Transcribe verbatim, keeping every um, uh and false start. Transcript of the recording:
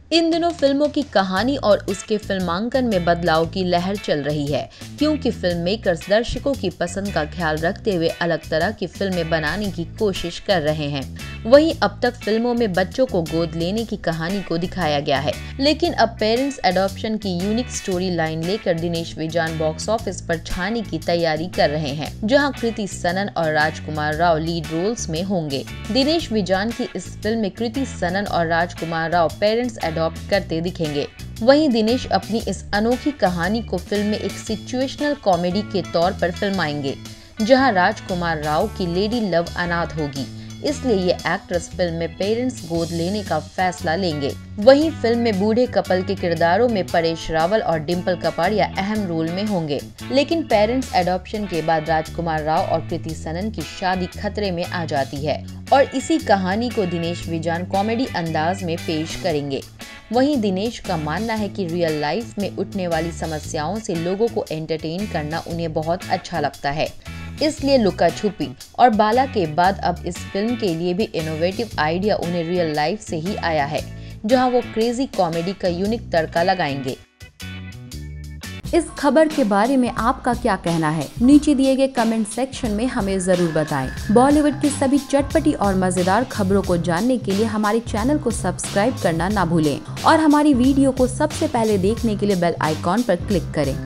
इन दिनों फिल्मों की कहानी और उसके फिल्मांकन में बदलाव की लहर चल रही है, क्योंकि फिल्म मेकर्स दर्शकों की पसंद का ख्याल रखते हुए अलग तरह की फिल्में बनाने की कोशिश कर रहे हैं। वहीं अब तक फिल्मों में बच्चों को गोद लेने की कहानी को दिखाया गया है, लेकिन अब पेरेंट्स एडॉप्शन की यूनिक स्टोरी लाइन लेकर दिनेश विजान बॉक्स ऑफिस पर छाने की तैयारी कर रहे हैं, जहां कृति सनन और राजकुमार राव लीड रोल्स में होंगे। दिनेश विजान की इस फिल्म में कृति सनन और राजकुमार राव पेरेंट्स एडॉप्ट करते दिखेंगे। वहीं दिनेश अपनी इस अनोखी कहानी को फिल्म में एक सिचुएशनल कॉमेडी के तौर पर फिल्माएंगे, जहां राजकुमार राव की लेडी लव अनाथ होगी, इसलिए ये एक्ट्रेस फिल्म में पेरेंट्स गोद लेने का फैसला लेंगे। वहीं फिल्म में बूढ़े कपल के किरदारों में परेश रावल और डिम्पल कपाड़िया अहम रोल में होंगे, लेकिन पेरेंट्स एडॉप्शन के बाद राजकुमार राव और कृति सनन की शादी खतरे में आ जाती है और इसी कहानी को दिनेश विजान कॉमेडी अंदाज में पेश करेंगे। वहीं दिनेश का मानना है कि रियल लाइफ में उठने वाली समस्याओं से लोगों को एंटरटेन करना उन्हें बहुत अच्छा लगता है, इसलिए लुका छुपी और बाला के बाद अब इस फिल्म के लिए भी इनोवेटिव आइडिया उन्हें रियल लाइफ से ही आया है, जहां वो क्रेजी कॉमेडी का यूनिक तड़का लगाएंगे। इस खबर के बारे में आपका क्या कहना है? नीचे दिए गए कमेंट सेक्शन में हमें जरूर बताएं। बॉलीवुड की सभी चटपटी और मजेदार खबरों को जानने के लिए हमारे चैनल को सब्सक्राइब करना ना भूलें और हमारी वीडियो को सबसे पहले देखने के लिए बेल आइकॉन पर क्लिक करें।